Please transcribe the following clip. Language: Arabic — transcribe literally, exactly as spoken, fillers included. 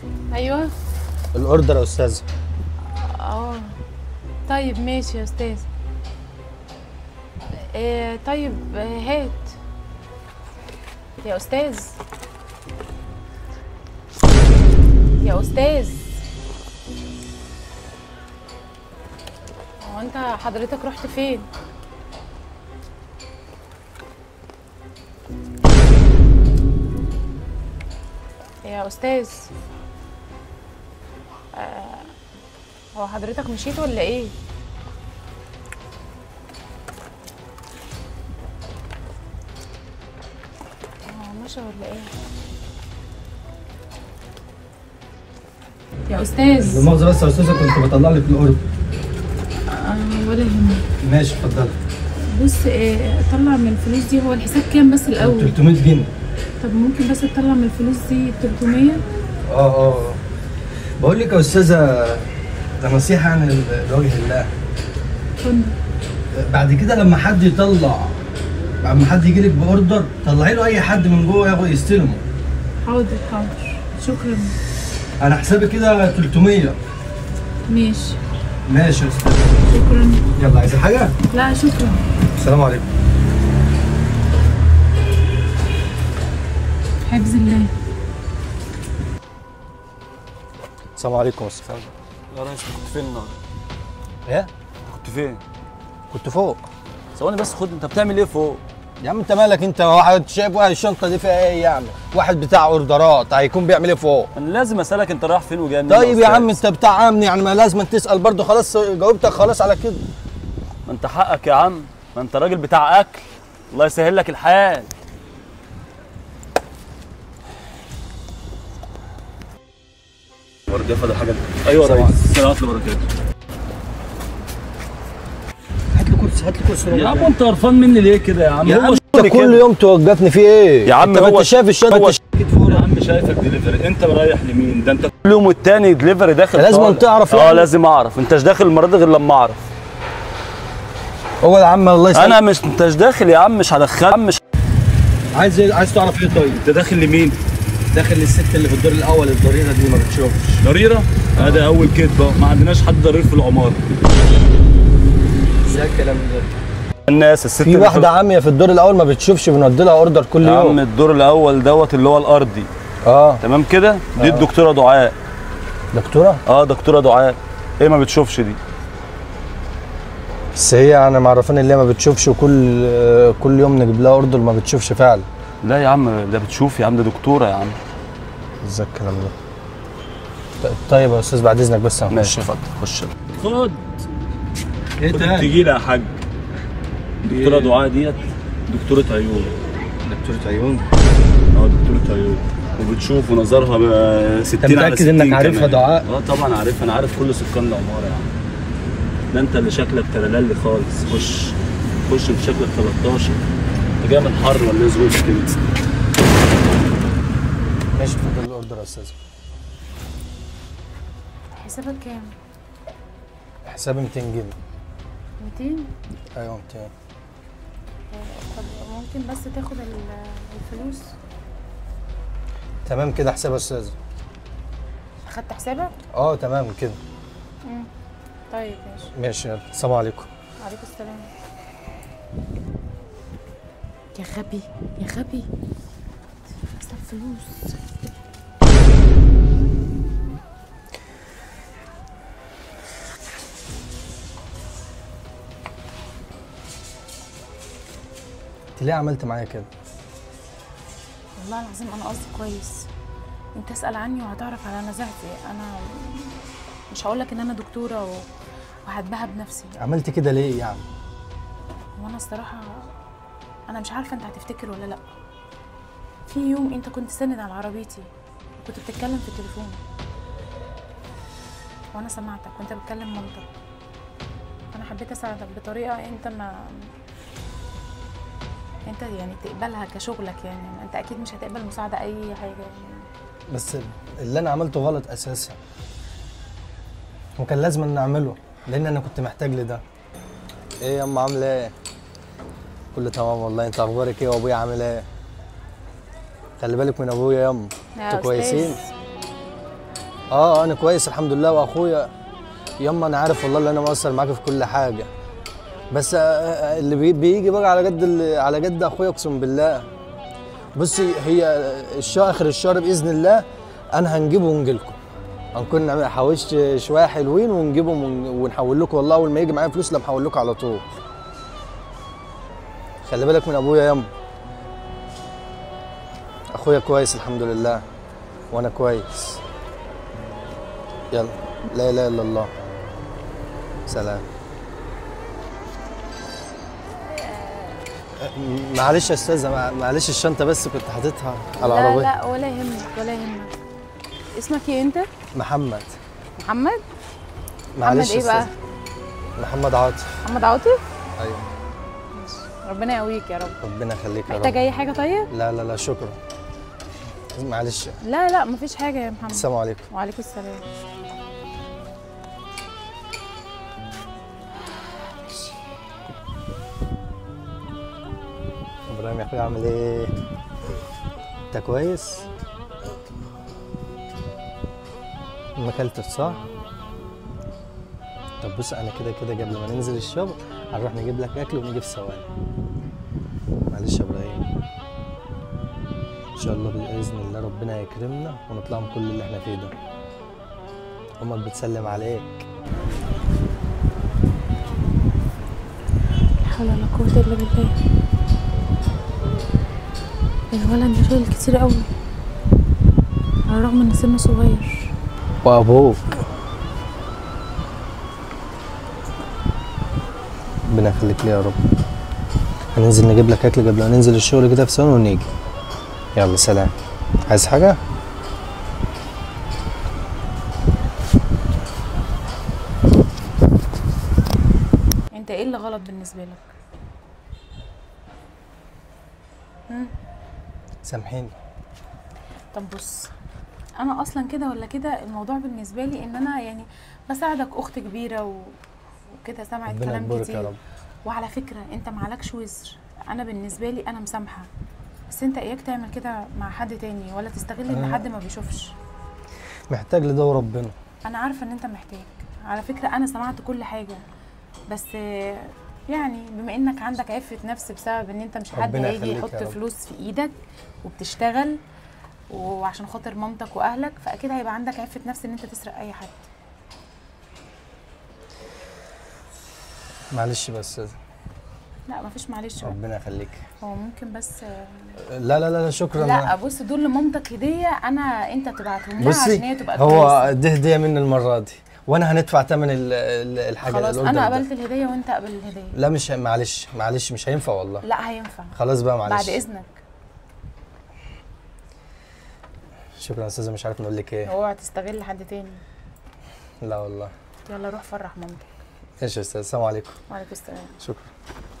ايوه الاوردر يا استاذه. اه طيب ماشي يا استاذ. إيه طيب هات يا استاذ. يا استاذ هو انت حضرتك رحت فين؟ يا استاذ آه هو حضرتك مشيت ولا ايه؟ هو مشى ولا ايه؟ يا استاذ لا مؤاخذه بس يا استاذه، كنت بطلع لك الاوردر. آه ولا يهمك. ماشي اتفضلي. بص إيه طلع من الفلوس دي، هو الحساب كام بس الاول؟ تلتمية جنيه. طب ممكن بس تطلع من الفلوس دي تلتمية؟ اه اه بقول لك يا استاذه، ده نصيحه يعني لوجه الله. اتفضل. بعد كده لما حد يطلع، لما حد يجي لك باوردر طلعي له اي حد من جوه ياخد يستلمه. حاضر حاضر شكرا. انا حسابي كده تلتمية. ماشي ماشي يا استاذ. شكرا. يلا عايزه حاجه؟ لا شكرا. السلام عليكم. حفظ الله. السلام عليكم يا استاذ. يا ريس كنت فين النهارده؟ ايه؟ كنت فين؟ كنت فوق. ثواني بس، خد انت بتعمل ايه فوق؟ يا عم انت مالك انت؟ واحد شايف واحد الشنطه دي فيها ايه يعني؟ واحد بتاع اوردرات هيكون بيعمل ايه فوق؟ انا لازم اسالك انت رايح فين وجاي منين؟ طيب يا عم انت بتاع امن يعني، ما لازم تسال برضه. خلاص جاوبتك خلاص على كده. ما انت حقك يا عم، ما انت راجل بتاع اكل، الله يسهل لك الحال. ورجع فاضل حاجه؟ ايوه يا ريس. السلام عليكم وبركاته. هات لي كرسي، هات لي كرسي يا عم انت قرفان مني ليه كده يا عم؟ يا هو عم انت كل يوم توقفني في ايه؟ يا عم انت ما هو انت شايف الشنطه. هو يا عم شايفك دليفري، انت رايح لمين؟ ده انت كل يوم والتاني دليفري داخل. لازم تعرف اه يعني. لازم اعرف، انتش داخل المره دي غير لما اعرف. هو يا عم الله يسلمك. انا مش انتش داخل يا عم، مش هدخلك يا عم. مش عايز ايه؟ عايز تعرف ايه طيب؟ انت داخل لمين؟ داخل للست اللي في الدور الاول، الضريره دي ما بتشوفش. ضريره؟ هذا اول كدبه، ما عندناش حد ضرير في العماره. ازاي الكلام ده؟ الناس الست في واحده عاميه في الدور الاول ما بتشوفش، بنودي لها اوردر كل يوم. يا عم الدور الاول دوت اللي هو الارضي. اه تمام كده؟ دي آه. الدكتوره دعاء. دكتوره؟ اه دكتوره دعاء. ايه ما بتشوفش دي؟ بس هي انا معرفاني اللي هي ما بتشوفش، وكل كل يوم نجيب لها اوردر ما بتشوفش فعلا. لا يا عم ده بتشوف يا عم، ده دكتوره يا عم. ازاي الكلام ده؟ طيب يا استاذ بعد اذنك بس. ماشي اتفضل خش. خد ايه ده؟ تجي لها يا حاج. دكتوره دعاء ديت دكتوره عيون. دكتوره عيون؟ اه دكتوره عيون، وبتشوف ونظرها ستين انت على متاكد ستين انك عارفها دعاء؟ اه طبعا عارفها، انا عارف كل سكان العماره يا عم. ده انت اللي شكلك تلالي خالص. خش خش انت شكلك تلتاشر. انت جاي من حر ولا ايه ظروفك كده؟ ماشي اتفضل الاوردر يا استاذ. حسابك كام؟ حسابي ميتين جنيه. ميتين؟ ايوه ميتين. طب ممكن بس تاخد الفلوس؟ تمام كده حساب يا استاذ. اخدت حسابك؟ اه تمام كده. امم طيب ماشي. ماشي يلا السلام عليكم. وعليكم السلام. يا غبي يا غبي، حساب فلوس. انت ليه عملت معايا كده؟ والله العظيم انا قصدي كويس. انت اسال عني وهتعرف على نزاهتي. انا مش هقول لك ان انا دكتوره و... وهتباهى بنفسي. عملت كده ليه يعني؟ وانا الصراحه انا مش عارفه انت هتفتكر ولا لا. في يوم انت كنت ساند على عربيتي وكنت بتتكلم في التليفون وانا سمعتك وانت بتكلم مامتك. انا حبيت اساعدك بطريقه انت ما انت يعني تقبلها كشغلك. يعني انت اكيد مش هتقبل مساعده اي حاجه يعني. بس اللي انا عملته غلط اساسا، وكان لازم ان اعمله لان انا كنت محتاج لده. ايه يا ام عامله ايه؟ كله تمام والله. انت اخبارك ايه وابويا عامل ايه؟ خلي بالك من ابويا يا ام. انتوا كويسين؟ اه انا كويس الحمد لله، واخويا يما انا عارف والله اللي انا مقصر معاك في كل حاجه، بس آه، آه، اللي بي- بيجي بقى على قد اللي على قد اخويا اقسم بالله. بصي هي الشهر اخر الشهر باذن الله انا هنجيبه ونجيلكم، هنكون نعمل- حوشت شويه حلوين ونجيبهم ون- ونحول لكم، والله اول ما يجي معايا فلوس لا محول لكم على طول. خلي بالك من ابويا يما، اخويا كويس الحمد لله وانا كويس. يلا، لا اله الا الله. سلام. معلش يا استاذه، مع- معلش الشنطه بس كنت حاططها على لا العربيه. لا ولا يهمك ولا يهمك. اسمك ايه انت؟ محمد. محمد؟ معلش محمد ايه يا بقى؟ أستاذة. محمد عاطف. محمد عاطف؟ ايوه. ربنا يقويك يا رب. ربنا يخليك يا رب. محتاج اي حاجه طيب؟ لا لا لا شكرا. معلش. لا لا مفيش حاجه يا محمد. السلام عليكم. وعليكم السلام. ابراهيم يا اخويا عامل ايه؟ انت كويس؟ ما اكلتش صح؟ طب بص انا كده كده قبل ما ننزل الشغل هنروح نجيب لك اكل ونيجي في ثواني. معلش يا ابراهيم، ان شاء الله باذن الله ربنا هيكرمنا ونطلع من كل اللي احنا فيه ده. امك بتسلم عليك. لا حول ولا قوه الا بالله. الولد ده شايل كتير قوي على الرغم ان سنه صغير. وابوك ربنا يخليك لي يا رب. هننزل نجيب لك اكل قبل ما ننزل الشغل كده في ثواني ونيجي. يلا سلام. عايز حاجه؟ انت ايه اللي غلط بالنسبه لك؟ هم؟ سامحيني. طب بص، انا اصلا كده ولا كده الموضوع بالنسبه لي ان انا يعني بساعدك اخت كبيره و... وكده سمعت ربنا كلام يكبرك يا كتير. رب. وعلى فكره انت معلكش وزر، انا بالنسبه لي انا مسامحه، بس انت اياك تعمل كده مع حد تاني ولا تستغل ان أنا- حد ما بيشوفش. محتاج لده وربنا. انا عارفه ان انت محتاج، على فكره انا سمعت كل حاجه، بس آه، يعني بما انك عندك عفه نفس بسبب ان انت مش حد ربنا هيجي يخليك يحط يا رب. فلوس في ايدك وبتشتغل وعشان خاطر مامتك واهلك، فاكيد هيبقى عندك عفه نفس ان انت تسرق اي حد. معلش بس. لا مفيش معلش بقى. ربنا يخليك. هو ممكن بس آه، لا لا لا لا شكرا. لا بص دول لمامتك هديه، انا انت تبعتهم لها بصي عشان هي تبقى هو كويسه. دي هديه مني المره دي، وانا هندفع ثمن ال- ال- الحاجه خلاص الأوردر انا ده. قبلت الهديه وانت قبل الهديه. لا مش معلش معلش مش هينفع والله. لا هينفع. خلاص بقى معلش. بعد اذنك. شكرا يا استاذه، مش عارف نقول لك ايه. اوعى تستغل حد تاني. لا والله. يلا روح فرح مامتك. ماشي يا استاذ، السلام عليكم. وعليكم السلام. شكرا.